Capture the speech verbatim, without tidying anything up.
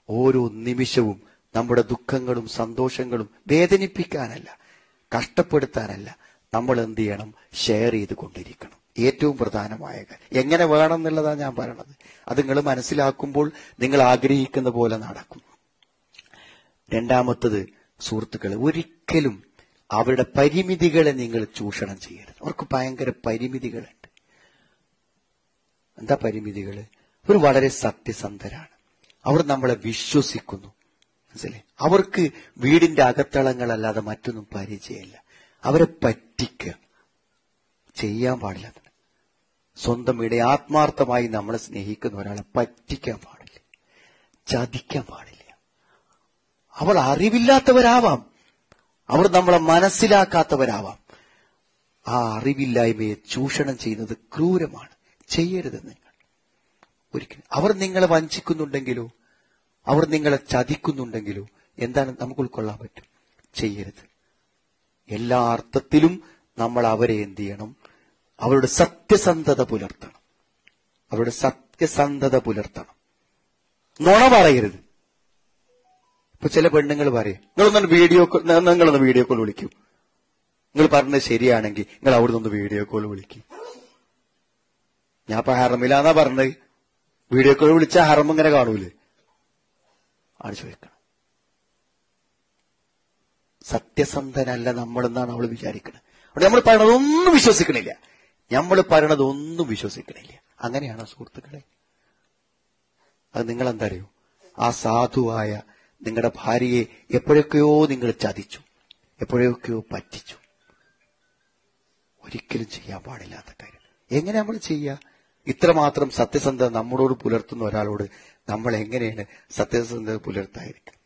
ഓരോ നിമിഷവും നമ്മുടെ ദുഃഖങ്ങളും സന്തോഷങ്ങളും വേദനിപ്പിക്കാനല്ല, കഷ്ടപ്പെടുത്താനല്ല, നമ്മൾ എന്ത് ചെയ്യണം? ഷെയർ ചെയ്ത് കൊണ്ടിരിക്കണം. ഏറ്റവും പ്രധാനമായ കാര്യം എങ്ങനെ വേണം എന്നുള്ളതാണ് ഞാൻ പറയണത്. അത് നിങ്ങൾ മനസ്സിലാക്കുമ്പോൾ നിങ്ങൾ ആഗ്രഹിക്കുന്ന പോലെ നടക്കും. രണ്ടാമത്തത്, സുഹൃത്തുക്കളെ, ഒരിക്കലും അവരുടെ പരിമിതികളെ നിങ്ങൾ ചൂഷണം ചെയ്യരുത്. അവർക്ക് ഭയങ്കര പരിമിതികളുണ്ട്. എന്താ പരിമിതികള്? അവർ വളരെ സത്യസന്ധരാണ്. അവർ നമ്മളെ വിശ്വസിക്കുന്നു. മനസ്സിലായി? അവർക്ക് വീടിന്റെ അകത്തളങ്ങളല്ലാതെ മറ്റൊന്നും പരിചയമില്ല. അവരെ പറ്റിക്കുക ചെയ്യാൻ പാടില്ല. സ്വന്തം വീടെ ആത്മാർത്ഥമായി നമ്മളെ സ്നേഹിക്കുന്ന ഒരാളെ പറ്റിക്കാൻ പാടില്ല, ചതിക്കാൻ പാടില്ല. അവർ അറിവില്ലാത്തവരാവാം, അവർ നമ്മളെ മനസ്സിലാക്കാത്തവരാവാം. ആ അറിവില്ലായ്മയെ ചൂഷണം ചെയ്യുന്നത് ക്രൂരമാണ്. ചെയ്യരുത് നിങ്ങൾ ഒരിക്കലും. അവർ നിങ്ങളെ വഞ്ചിക്കുന്നുണ്ടെങ്കിലോ അവർ നിങ്ങളെ ചതിക്കുന്നുണ്ടെങ്കിലോ എന്താണ് നമുക്ക് ഉൾക്കൊള്ളാൻ പറ്റും? ചെയ്യരുത്. എല്ലാ അർത്ഥത്തിലും നമ്മൾ അവരെ എന്ത് ചെയ്യണം? അവരുടെ സത്യസന്ധത പുലർത്തണം. അവരുടെ സത്യസന്ധത പുലർത്തണം. നുണ പറയരുത്. ഇപ്പൊ ചില പെണ്ണുങ്ങൾ പറയും, നിങ്ങളൊന്ന് വീഡിയോ നിങ്ങളൊന്ന് വീഡിയോ കോൾ വിളിക്കൂ, നിങ്ങൾ പറഞ്ഞത് ശരിയാണെങ്കിൽ നിങ്ങൾ അവിടെ നിന്ന് വീഡിയോ കോൾ വിളിക്കും. ഞാൻ ഇപ്പൊ ഹറമിലാന്നാ പറഞ്ഞത്, വീഡിയോ കോൾ വിളിച്ചാൽ ഹറം ഇങ്ങനെ കാണൂലേ? ആണ് ചോദിക്കണം. സത്യസന്ധനല്ല നമ്മളെന്നാണ് അവൾ വിചാരിക്കുന്നത്. അവിടെ നമ്മൾ പറയണതൊന്നും വിശ്വസിക്കണില്ല, നമ്മൾ പറയണതൊന്നും വിശ്വസിക്കണില്ല. അങ്ങനെയാണോ സുഹൃത്തുക്കളെ? അത് നിങ്ങൾ എന്താ അറിയോ? ആ സാധുവായ നിങ്ങളുടെ ഭാര്യയെ എപ്പോഴൊക്കെയോ നിങ്ങൾ ചതിച്ചു, എപ്പോഴൊക്കെയോ പറ്റിച്ചു. ഒരിക്കലും ചെയ്യാൻ പാടില്ലാത്ത കാര്യം. എങ്ങനെ നമ്മൾ ചെയ്യുക? ഇത്രമാത്രം സത്യസന്ധത നമ്മളോട് പുലർത്തുന്ന ഒരാളോട് നമ്മൾ എങ്ങനെയാണ് സത്യസന്ധത പുലർത്താതിരിക്കുക?